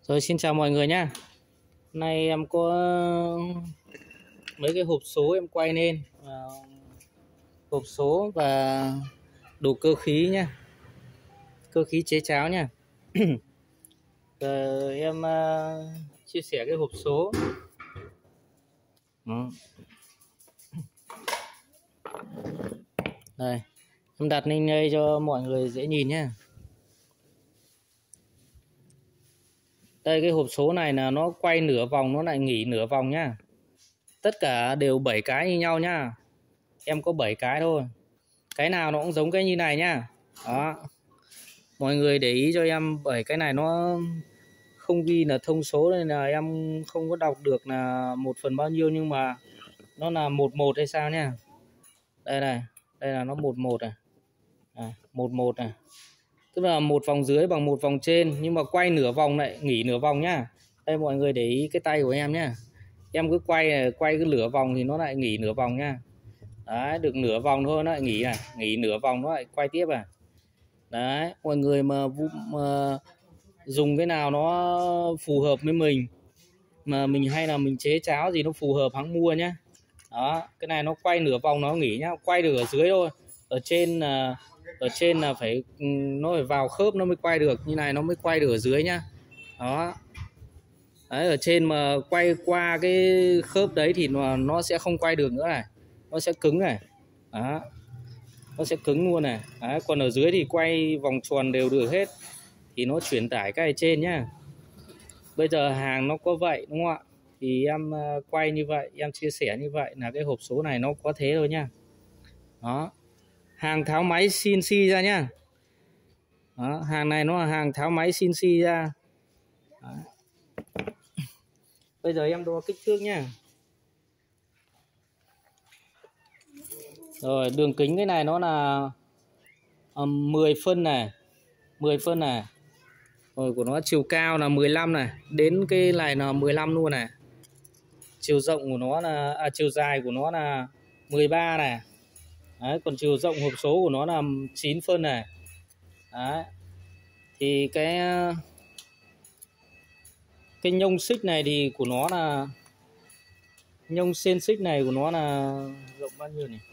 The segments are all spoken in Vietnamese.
Rồi xin chào mọi người nhá. Hôm nay em có mấy cái hộp số em quay lên hộp số và đồ cơ khí nhá, cơ khí chế cháo nhá. Rồi em chia sẻ cái hộp số. Đó. Đây, em đặt lên đây cho mọi người dễ nhìn nhá. Đây, cái hộp số này là nó quay nửa vòng nó lại nghỉ nửa vòng nhá. Tất cả đều 7 cái như nhau nhá. Em có 7 cái thôi. Cái nào nó cũng giống cái như này nhá. Đó. Mọi người để ý cho em, bởi cái này nó không ghi là thông số nên là em không có đọc được là một phần bao nhiêu, nhưng mà nó là 11 hay sao nhá. Đây này, đây là nó 11 này. 11 này. Tức là một vòng dưới bằng một vòng trên, nhưng mà quay nửa vòng lại nghỉ nửa vòng nhá. Đây mọi người để ý cái tay của em nhá. Em cứ quay cái nửa vòng thì nó lại nghỉ nửa vòng nhá. Đấy, được nửa vòng thôi nó lại nghỉ này, nghỉ nửa vòng nó lại quay tiếp à. Đấy, mọi người mà dùng cái nào nó phù hợp với mình, mà mình hay là mình chế cháo gì nó phù hợp hãng mua nhá. Đó, cái này nó quay nửa vòng nó nghỉ nhá, quay được ở dưới thôi. Ở trên là phải nó phải vào khớp nó mới quay được, như này nó mới quay được ở dưới nhá. Đó. Đấy, ở trên mà quay qua cái khớp đấy thì nó sẽ không quay được nữa này. Nó sẽ cứng này. Đó. Nó sẽ cứng luôn này. Đấy, còn ở dưới thì quay vòng tròn đều được hết. Thì nó chuyển tải cái trên nhá. Bây giờ hàng nó có vậy đúng không ạ? Thì em quay như vậy, em chia sẻ như vậy là cái hộp số này nó có thế thôi nhá. Đó. Hàng tháo máy CNC ra nhá. Đó, hàng này nó là hàng tháo máy CNC ra. Đó. Bây giờ em đo kích thước nhá. Rồi, đường kính cái này nó là 10 phân này. 10 phân này. Rồi của nó chiều cao là 15 này, đến cái này là 15 luôn này. Chiều rộng của nó là chiều dài của nó là 13 này. Đấy, còn chiều rộng hộp số của nó là 9 phân này. Đấy. Thì cái nhông xích này thì của nó là nhông sên xích này của nó là rộng bao nhiêu nhỉ?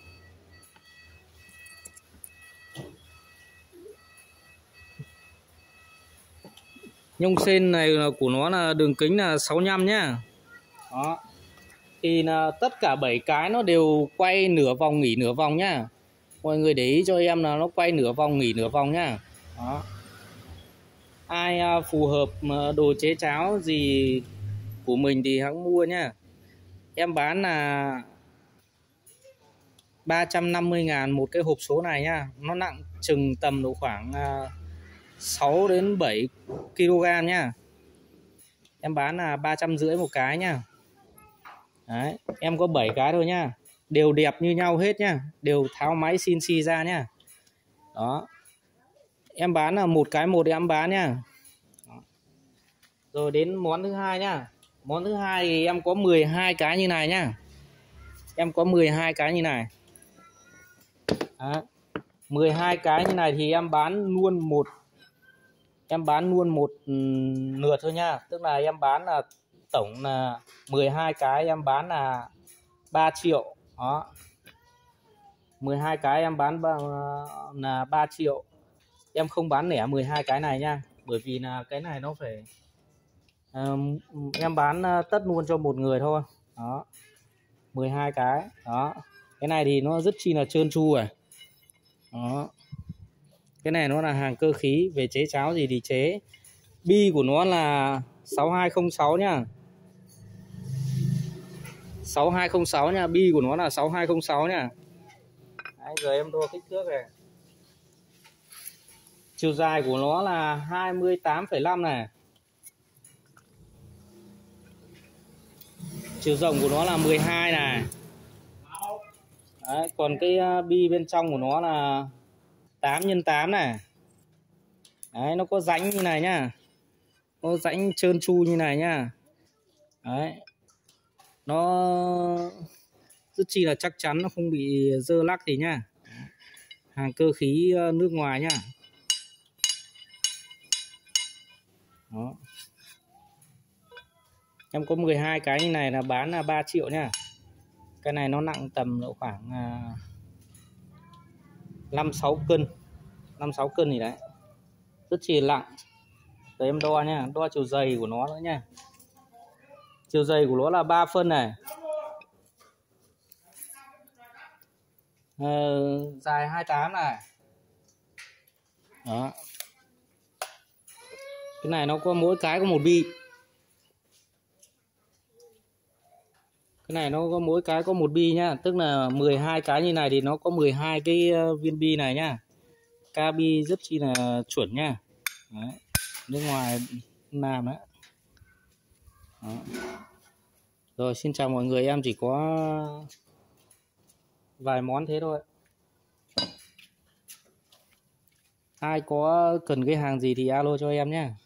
Nhông sên này là của nó là đường kính là 65 nhá. Đó. Thì là tất cả 7 cái nó đều quay nửa vòng nghỉ nửa vòng nhá. Mọi người để ý cho em là nó quay nửa vòng nghỉ nửa vòng nhá. Đó. Ai phù hợp đồ chế cháo gì của mình thì hãng mua nhá. Em bán là 350.000 một cái hộp số này nhá. Nó nặng chừng tầm độ khoảng 6 đến 7 kg nhá. Em bán là 350 một cái nhá. Đấy, em có 7 cái thôi nhá. Đều đẹp như nhau hết nhá. Đều tháo máy CNC ra nhá. Đó. Em bán là một cái một em bán nhá. Đó. Rồi đến món thứ hai nhá. Món thứ hai thì em có 12 cái như này nhá. Em có 12 cái như này. Đó. 12 cái như này thì em bán luôn một. Em bán luôn một lượt thôi nhá. Tức là em bán là tổng là 12 cái em bán là 3 triệu. Đó. 12 cái em bán là 3 triệu. Em không bán lẻ 12 cái này nha. Bởi vì là cái này nó phải em bán tất luôn cho một người thôi. Đó. 12 cái. Đó. Cái này thì nó rất chi là trơn tru rồi. Đó. Cái này nó là hàng cơ khí, về chế cháo gì thì chế. Bi của nó là 6206 nhá. 6206 nha, bi của nó là 6206 nha. Đấy, giờ em đo kích thước này. Chiều dài của nó là 28,5 này. Chiều rộng của nó là 12 này. Đấy, còn cái bi bên trong của nó là 8x8 này. Đấy, nó có rãnh như này nhá. Có rãnh trơn tru như này nhá. Đấy. Nó rất chi là chắc chắn, nó không bị dơ lắc gì nhá. Hàng cơ khí nước ngoài nhá. Đó. Em có 12 cái như này là bán là 3 triệu nhá. Cái này nó nặng tầm độ khoảng 5-6 cân. 5-6 cân gì đấy. Rất chi nặng. Đấy em đo nha, đo chiều dày của nó nữa nha. Chiều dày của nó là 3 phân này. Dài 28 này. Đó. Cái này nó có mỗi cái có một bi. Cái này nó có mỗi cái có một bi nhá. Tức là 12 cái như này thì nó có 12 cái viên bi này nhá. Ca bi rất chi là chuẩn nha. Đấy. Nước ngoài làm đấy. Đó. Rồi xin chào mọi người, em chỉ có vài món thế thôi. Ai có cần cái hàng gì thì alo cho em nhé.